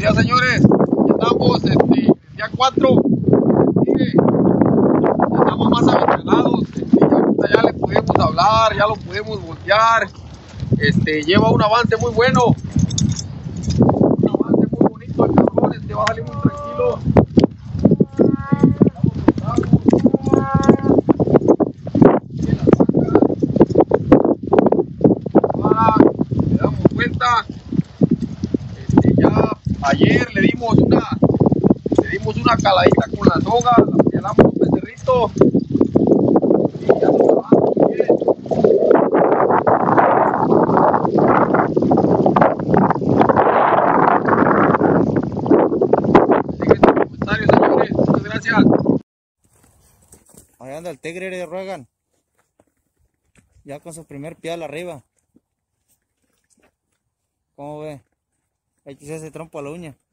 días, señores. Ya estamos, día 4. Ya estamos más aventurados. Ya le pudimos hablar, ya lo pudimos voltear. Lleva un avance muy bueno. Un avance muy bonito, el cabrón. Va a salir muy tranquilo. Le damos vuelta. Ya ayer le dimos una caladita con la soga, la pelamos un becerrito y ya se va muy bien. Dejen sus comentarios, señores. Muchas gracias. Ahí anda el tigre de Ruegan, ya con su primer pial arriba. ¿Cómo ve? Hay que hacerse trompo a la uña.